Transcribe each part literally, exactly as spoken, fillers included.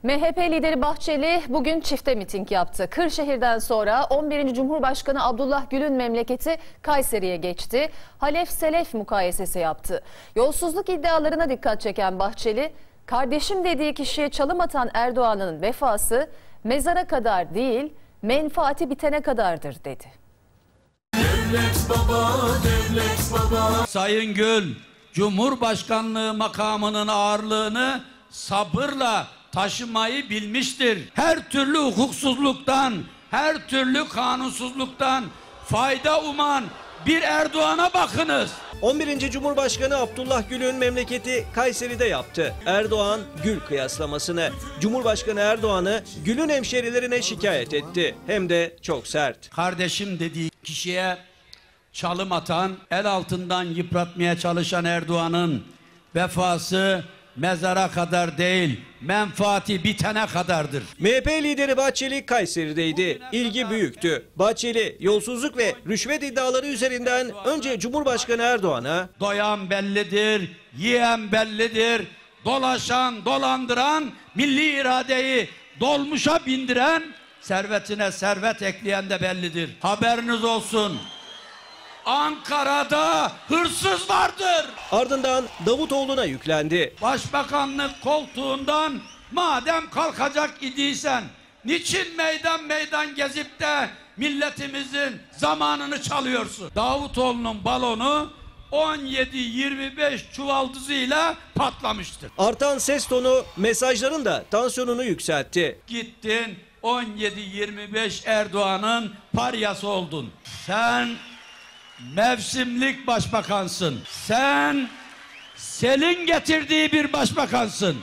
M H P lideri Bahçeli bugün çifte miting yaptı. Kırşehir'den sonra on birinci Cumhurbaşkanı Abdullah Gül'ün memleketi Kayseri'ye geçti. Halef Selef mukayesesi yaptı. Yolsuzluk iddialarına dikkat çeken Bahçeli, kardeşim dediği kişiye çalım atan Erdoğan'ın vefası mezara kadar değil, menfaati bitene kadardır dedi. Devlet baba, devlet baba. Sayın Gül, Cumhurbaşkanlığı makamının ağırlığını sabırla taşımayı bilmiştir. Her türlü hukuksuzluktan, her türlü kanunsuzluktan fayda uman bir Erdoğan'a bakınız. on birinci Cumhurbaşkanı Abdullah Gül'ün memleketi Kayseri'de yaptı. Erdoğan Gül kıyaslamasını. Cumhurbaşkanı Erdoğan'ı Gül'ün hemşerilerine şikayet etti. Hem de çok sert. Kardeşim dediği kişiye çalım atan, el altından yıpratmaya çalışan Erdoğan'ın vefası mezara kadar değil, menfaati bitene kadardır. M H P lideri Bahçeli Kayseri'deydi. İlgi büyüktü. Bahçeli yolsuzluk ve rüşvet iddiaları üzerinden önce Cumhurbaşkanı Erdoğan'a Doyan bellidir, yiyen bellidir, dolaşan, dolandıran, milli iradeyi dolmuşa bindiren, servetine servet ekleyen de bellidir. Haberiniz olsun. Ankara'da hırsız vardır. Ardından Davutoğlu'na yüklendi. Başbakanlık koltuğundan madem kalkacak idiysen niçin meydan meydan gezip de milletimizin zamanını çalıyorsun? Davutoğlu'nun balonu on yedi yirmi beş çuvaldızıyla patlamıştır. Artan ses tonu mesajların da tansiyonunu yükseltti. Gittin on yedi yirmi beş Erdoğan'ın paryası oldun. Sen mevsimlik başbakansın. Sen selin getirdiği bir başbakansın.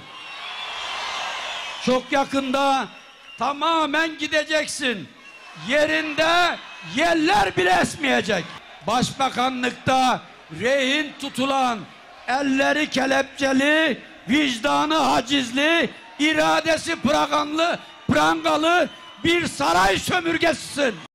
Çok yakında tamamen gideceksin. Yerinde yeller bile esmeyecek. Başbakanlıkta rehin tutulan, elleri kelepçeli, vicdanı hacizli, iradesi prangalı, prangalı bir saray sömürgesisin.